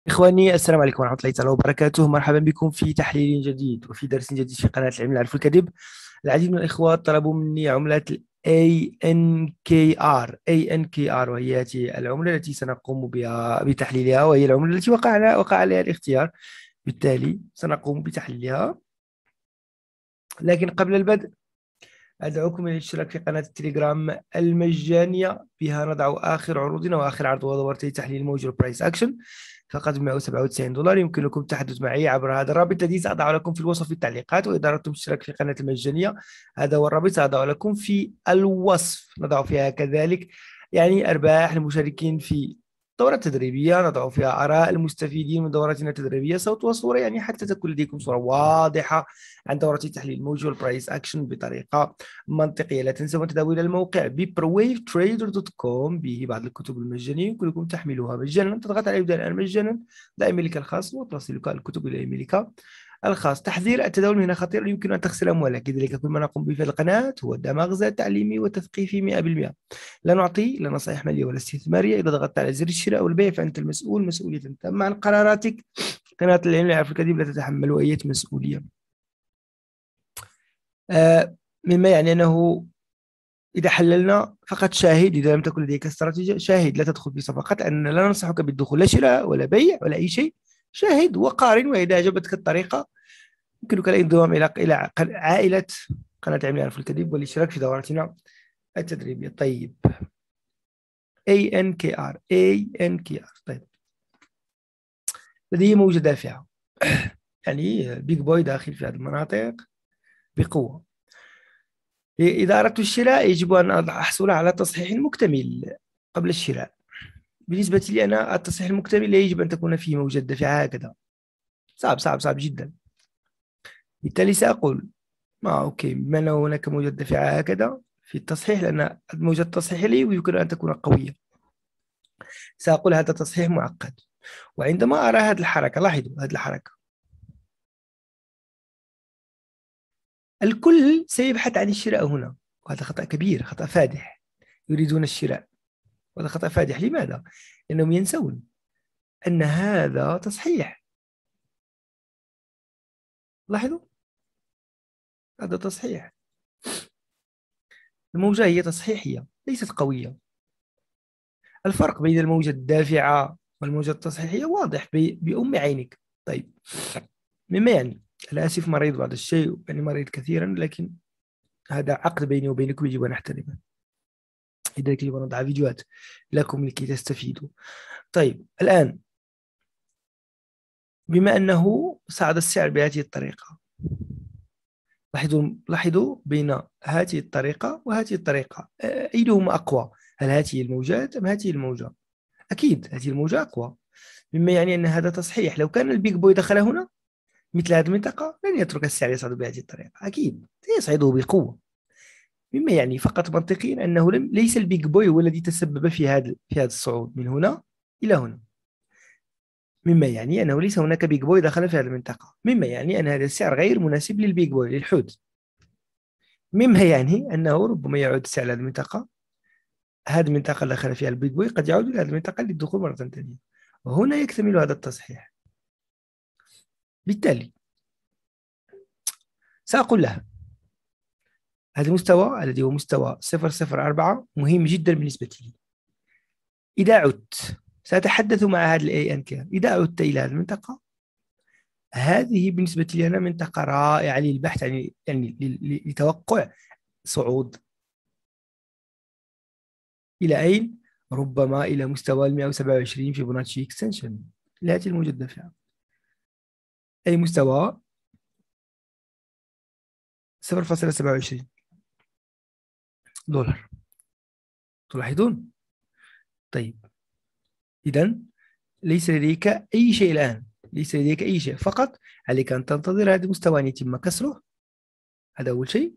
إخواني، السلام عليكم ورحمة الله تعالى وبركاته. مرحبا بكم في تحليل جديد وفي درس جديد في قناة العلم العرف الكذب. العديد من الإخوة طلبوا مني عملة ال ANKR وهي هذه العملة التي سنقوم بها بتحليلها، وهي العملة التي وقع عليها الاختيار. بالتالي سنقوم بتحليلها، لكن قبل البدء أدعوكم إلى الاشتراك في قناة التليجرام المجانية، بها نضع آخر عروضنا وآخر عرض ودورتي تحليل موجة برايس أكشن فقط ب $197. يمكنكم التحدث معي عبر هذا الرابط الذي سأضع لكم في الوصف في التعليقات، وإذا أردتم الاشتراك في قناة المجانية هذا هو الرابط سأضع لكم في الوصف. نضع فيها كذلك أرباح المشاركين في دورة تدريبية، نضع فيها آراء المستفيدين من دوراتنا التدريبية، صوت وصورة، حتى تكون لديكم صورة واضحة عن دورة تحليل الموجة والبرايس أكشن بطريقة منطقية. لا تنسوا تذهبوا إلى الموقع بيبرويفtrader.com، به بعض الكتب المجانية يمكنكم تحميلها مجانا. تضغط على يبدأ الآن مجانا، ضع إيميلك الخاص وتصلك الكتب إلى إيميلك الخاص. تحذير: التداول هنا خطير، يمكن أن تخسر أموالك، لذلك كل ما نقوم به في القناة هو دمغزة تعليمي وتثقيفي 100%. لا نعطي لا نصائح مالية ولا استثمارية. إذا ضغطت على زر الشراء والبيع فأنت المسؤول مسؤولية تامة عن قراراتك. قناة العلم العرف الكذب لا تتحمل أي مسؤولية. مما أنه إذا حللنا فقط شاهد. إذا لم تكن لديك استراتيجية شاهد، لا تدخل في صفقات، لأننا لا ننصحك بالدخول، لا شراء ولا بيع ولا أي شيء. شاهد وقارن، وإذا أعجبتك الطريقة يمكنك الانضمام إلى عائلة قناة علم يعرف الكذب والاشتراك في دوراتنا التدريبية. طيب، ANKR. طيب، لديه موجة دافعة بيج بوي داخل في هذه المناطق بقوة. إذا أردت الشراء يجب أن أحصل على تصحيح مكتمل قبل الشراء. بالنسبة لي أنا التصحيح المكتمل لا يجب أن تكون فيه موجة دافعة هكذا. صعب صعب صعب جدا. بالتالي سأقول أوكي، بما أن هناك موجة دافعة هكذا في التصحيح، لأن الموجة التصحيح لي يمكن أن تكون قوية، سأقول هذا تصحيح معقد. وعندما أرى هذه الحركة، لاحظوا هذه الحركة، الكل سيبحث عن الشراء هنا، وهذا خطأ كبير، خطأ فادح. يريدون الشراء، وهذا خطأ فادح. لماذا؟ لأنهم ينسون أن هذا تصحيح. لاحظوا، هذا تصحيح. الموجة هي تصحيحية ليست قوية. الفرق بين الموجة الدافعة والموجة التصحيحية واضح بأم عينك. طيب، مما أنا آسف، مريض بعض الشيء، مريض كثيرا، لكن هذا عقد بيني وبينكم يجب أن نحترمه. لذلك يجب أن نضع فيديوهات لكم لكي تستفيدوا. طيب، الآن بما أنه صعد السعر بهذه الطريقة، لاحظوا بين هذه الطريقة وهذه الطريقة أيهما أقوى؟ هل هذه الموجات أم هذه الموجة؟ أكيد هذه الموجة أقوى، مما أن هذا تصحيح. لو كان البيج بوي دخل هنا مثل هذه المنطقة لن يترك السعر يصعد بهذه الطريقة، أكيد سيصعده بقوة. مما فقط منطقيا أنه ليس البيج بوي هو الذي تسبب في هذا الصعود من هنا إلى هنا، مما أنه ليس هناك بيج بوي دخل في هذه المنطقة، مما أن هذا السعر غير مناسب للبيج بوي للحوت، مما أنه ربما يعود السعر لهذه المنطقة. هذه المنطقة اللي دخل فيها البيج بوي قد يعود إلى هذه المنطقة للدخول مرة ثانية، وهنا يكتمل هذا التصحيح. بالتالي سأقول له هذا المستوى الذي هو مستوى 004 مهم جدا بالنسبة لي. إذا عدت سأتحدث مع هذا ANK، إذا عدت إلى هذه المنطقة، هذه بالنسبة لي أنا منطقة رائعة للبحث لتوقع صعود. إلى أين؟ ربما إلى مستوى 127 فيبوناتشي اكستنشن لهذه الموجة الدافعة، أي مستوى 0.27 دولار. تلاحظون؟ طيب، إذا ليس لديك أي شيء الآن، ليس لديك أي شيء، فقط عليك أن تنتظر هذا المستوى أن يتم كسره. هذا أول شيء.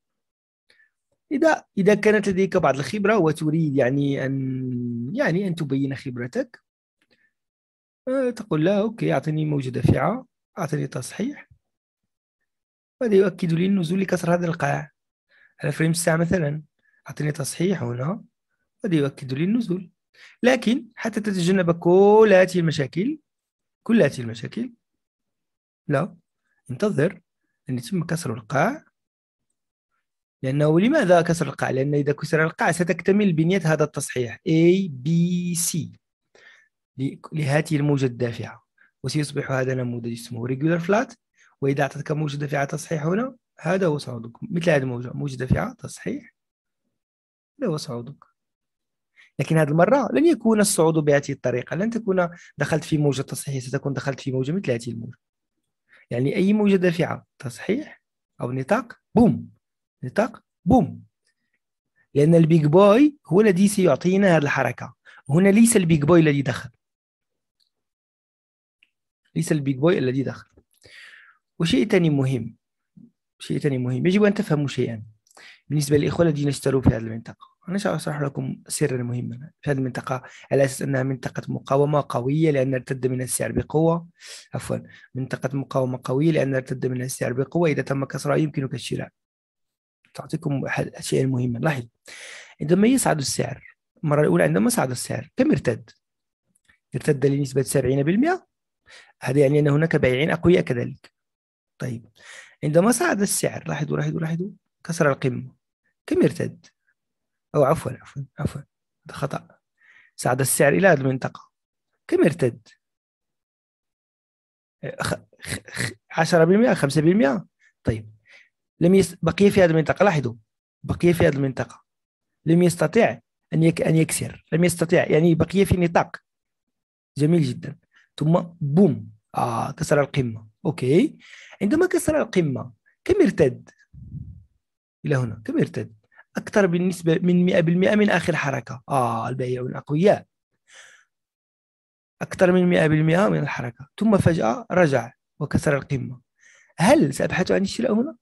إذا كانت لديك بعض الخبرة وتريد أن تبين خبرتك، تقول لا أوكي، أعطني موجة دافعة، أعطني تصحيح، وهذا يؤكد لي النزول لكسر هذا القاع على فريم الساعة مثلا. أعطني تصحيح هنا، وهذا يؤكد لي النزول. لكن حتى تتجنب كل هذه المشاكل، كل هذه المشاكل؟ لا، انتظر أن يتم كسر القاع. لأنه لماذا كسر القاع؟ لأن إذا كسر القاع ستكتمل بنية هذا التصحيح A B C لهذه الموجة الدافعة، وسيصبح هذا نموذج اسمه regular flat. وإذا أعطتك موجة دافعة تصحيح هنا، هذا هو صعودك. مثل هذه الموجة، موجة دافعة تصحيح، هذا هو صعودك. لكن هذه المرة لن يكون الصعود بهذه الطريقة، لن تكون دخلت في موجة تصحيح، ستكون دخلت في موجة مثل هذه الموجة. يعني أي موجة دافعة تصحيح أو نطاق بوم، نطاق بوم. لأن البيج بوي هو الذي سيعطينا هذه الحركة. هنا ليس البيج بوي الذي دخل، ليس البيج بوي الذي دخل. وشيء ثاني مهم، شيء ثاني مهم، يجب أن تفهموا شيئا بالنسبة للإخوة الذين اشتروا في هذه المنطقة. أنا سأشرح لكم سرا مهما في هذه المنطقة، على أساس أنها منطقة مقاومة قوية لأن ارتد من السعر بقوة. عفوا، منطقة مقاومة قوية لأن ارتد من السعر بقوة. إذا تم كسرها يمكنك الشراء. تعطيكم شيئا مهما. لاحظ، عندما يصعد السعر المرة الأولى، عندما صعد السعر كم ارتد؟ ارتد لنسبة 70%. هذا يعني أن هناك بائعين أقوياء كذلك. طيب، عندما صعد السعر، لاحظوا لاحظوا لاحظوا، كسر القمة، كم ارتد؟ أو عفوا، هذا خطأ. صعد السعر إلى هذه المنطقة، كم ارتد؟ 10%، 5%. طيب، بقي في هذه المنطقة. لاحظوا، بقي في هذه المنطقة، لم يستطع أن يكسر، لم يستطع، يعني بقي في نطاق جميل جدا. ثم بوم، كسر القمة. أوكي، عندما كسر القمة كم ارتد؟ إلى هنا كم ارتد؟ أكثر بالنسبة من 100% من آخر حركة. البائعون أقوياء، أكثر من 100% من الحركة. ثم فجأة رجع وكسر القمة. هل سأبحث عن الشراء هنا؟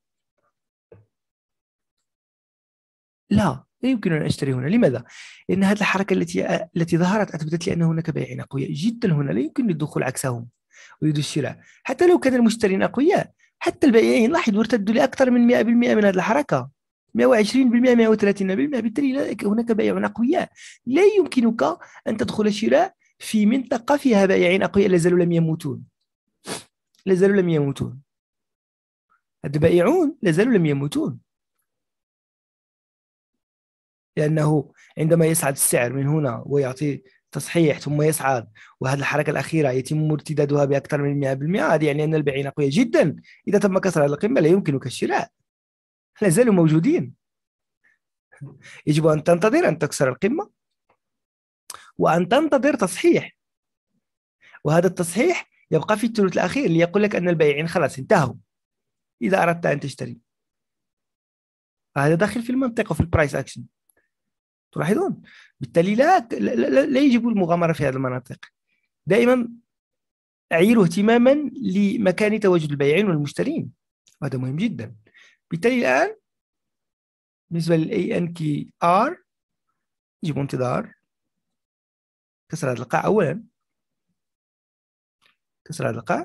لا يمكن أن أشتري هنا. لماذا؟ لأن هذه الحركة التي ظهرت أثبتت لي أن هناك بائعين أقوياء جدا هنا، لا يمكن للدخول عكسهم ويريد الشراء. حتى لو كان المشترين أقوياء، حتى البائعين لاحظوا ارتدوا لأكثر من 100% من هذه الحركة، 120%، 130%. بالتالي هناك بائعون أقوياء. لا يمكنك أن تدخل الشراء في منطقة فيها بائعين أقوياء لازالوا لم يموتون، لازالوا لم يموتون. هذا بائعون لازالوا لم يموتون. لأنه عندما يصعد السعر من هنا ويعطي تصحيح ثم يصعد، وهذه الحركة الأخيرة يتم ارتدادها بأكثر من 100%، هذا يعني أن البائعين أقوياء جدا. إذا تم كسر هذه القمة لا يمكنك الشراء، لا زالوا موجودين. يجب أن تنتظر أن تكسر القمة وأن تنتظر تصحيح، وهذا التصحيح يبقى في الثلث الأخير ليقول لك أن البائعين خلاص انتهوا إذا أردت أن تشتري. هذا داخل في المنطق وفي البرايس أكشن، تلاحظون. بالتالي لا يجب المغامرة في هذه المناطق. دائما أعير اهتماما لمكان تواجد البائعين والمشترين، وهذا مهم جدا. بالتالي الآن بالنسبة لل ANKR يجب انتظار كسر هذا القاع أولا، كسر هذا القاع،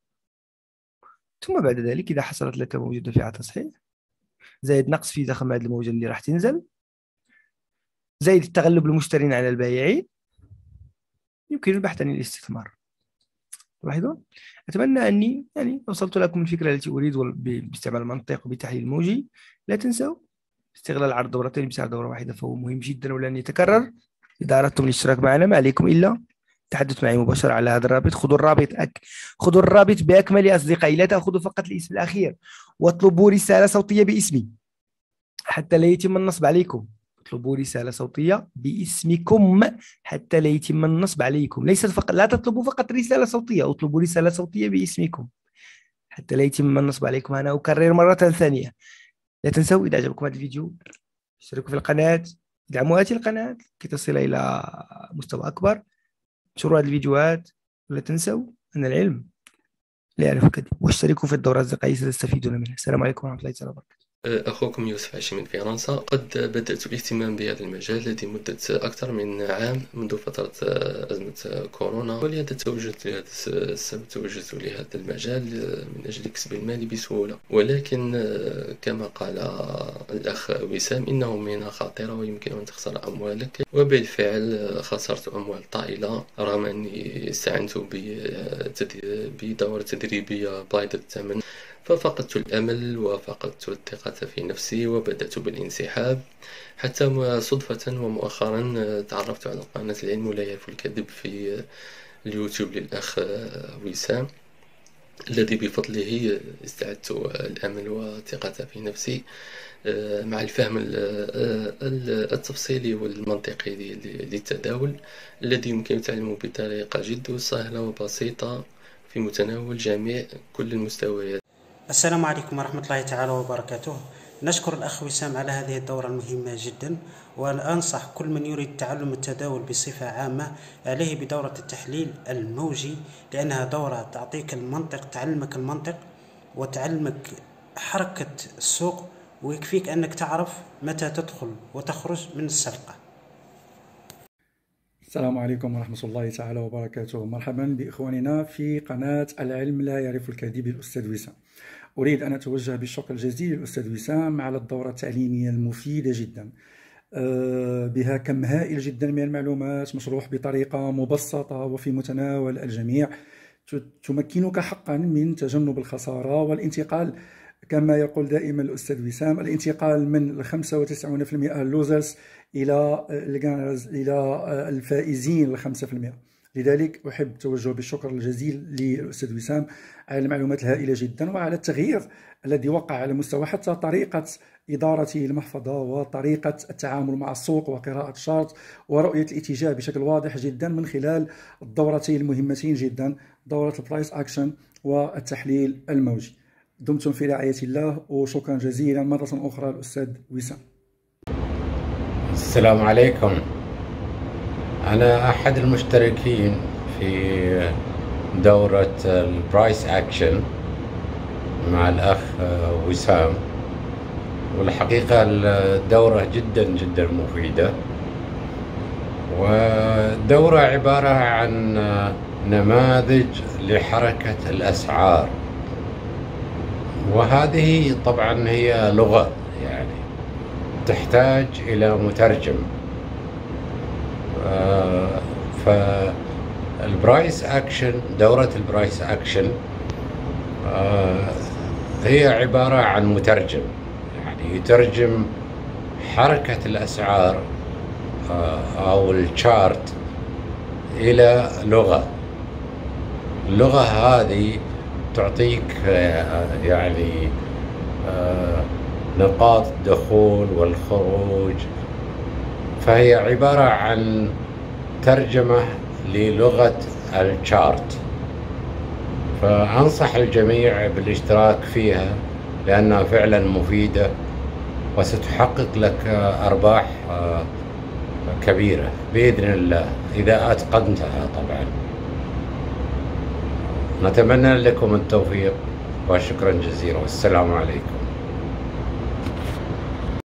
ثم بعد ذلك إذا حصلت لك موجة دافعة تصحيح، زائد نقص في ضخم هذه الموجة اللي راح تنزل، زائد تغلب المشترين على البائعين، يمكن البحث عن الاستثمار. تلاحظون. أتمنى أني يعني وصلت لكم الفكرة التي أريد باستعمال المنطق وبتحليل الموجي. لا تنسوا استغلال عرض دورتين بسعر دورة واحدة، فهو مهم جدا ولن يتكرر. إذا أردتم الاشتراك معنا ما عليكم إلا التحدث معي مباشرة على هذا الرابط. خذوا الرابط بأكمل أصدقائي، لا تأخذوا فقط الاسم الأخير، واطلبوا رسالة صوتية باسمي حتى لا يتم النصب عليكم. اطلبوا رسالة صوتية باسمكم حتى لا يتم النصب عليكم. ليست فقط، لا تطلبوا فقط رسالة صوتية، اطلبوا رسالة صوتية باسمكم حتى لا يتم النصب عليكم. أنا أكرر مرة ثانية، لا تنسوا إذا عجبكم هذا الفيديو اشتركوا في القناة، ادعموا هذه القناة كي تصل إلى مستوى أكبر، انشروا هذه الفيديوهات، ولا تنسوا أن العلم لا يعرف كذب، واشتركوا في الدورة الأصدقائية ستستفيدون منها. السلام عليكم ورحمة الله وبركاته. أخوكم يوسف عشي من فرنسا. قد بدأت الاهتمام بهذا المجال لمدة أكثر من عام منذ فترة أزمة كورونا، ولهذا توجهت لهذا المجال من أجل كسب المال بسهولة. ولكن كما قال الأخ وسام إنه مهنة خطيرة ويمكن أن تخسر أموالك، وبالفعل خسرت أموال طائلة رغم أني استعنت بدورة تدريبية باهظة الثمن. ففقدت الأمل وفقدت الثقة في نفسي وبدأت بالانسحاب، حتى صدفة ومؤخرا تعرفت على قناة العلم لا يعرف الكذب في اليوتيوب للأخ وسام، الذي بفضله استعدت الأمل والثقة في نفسي مع الفهم التفصيلي والمنطقي للتداول، الذي يمكن تعلمه بطريقة جد سهلة وبسيطة في متناول جميع كل المستويات. السلام عليكم ورحمة الله تعالى وبركاته. نشكر الأخ وسام على هذه الدورة المهمة جدا، وأنصح كل من يريد تعلم التداول بصفة عامة عليه بدورة التحليل الموجي، لأنها دورة تعطيك المنطق، تعلمك المنطق وتعلمك حركة السوق، ويكفيك أنك تعرف متى تدخل وتخرج من السرقة. السلام عليكم ورحمة الله تعالى وبركاته. مرحبا بإخواننا في قناة العلم لا يعرف الكذب الأستاذ وسام. أريد أن أتوجه بالشكر الجزيل للأستاذ وسام على الدورة التعليمية المفيدة جدا، بها كم هائل جدا من المعلومات مشروح بطريقة مبسطة وفي متناول الجميع، تمكنك حقا من تجنب الخسارة والانتقال، كما يقول دائما الأستاذ وسام، الانتقال من 95% اللوزرز إلى الفائزين 5%. لذلك أحب التوجه بالشكر الجزيل للأستاذ وسام على المعلومات الهائلة جدا وعلى التغيير الذي وقع على مستوى حتى طريقة إدارة المحفظة وطريقة التعامل مع السوق وقراءة الشارت ورؤية الاتجاه بشكل واضح جدا من خلال الدورتين المهمتين جدا، دورة البرايس أكشن والتحليل الموجي. دمتم في رعاية الله، وشكرا جزيلا مرة أخرى الأستاذ وسام. السلام عليكم. أنا أحد المشتركين في دورة البرايس أكشن مع الأخ وسام، والحقيقة الدورة جدا جدا مفيدة، والدورة عبارة عن نماذج لحركة الأسعار، وهذه طبعا هي لغة يعني تحتاج إلى مترجم. فالبرايس أكشن، دورة البرايس أكشن هي عبارة عن مترجم، يعني يترجم حركة الأسعار أو الشارت إلى لغة. اللغة هذه تعطيك يعني نقاط الدخول والخروج، فهي عبارة عن ترجمة للغة الشارت. فأنصح الجميع بالاشتراك فيها لأنها فعلا مفيدة وستحقق لك أرباح كبيرة بإذن الله إذا أتقنتها. طبعا نتمنى لكم التوفيق وشكرا جزيلا، والسلام عليكم.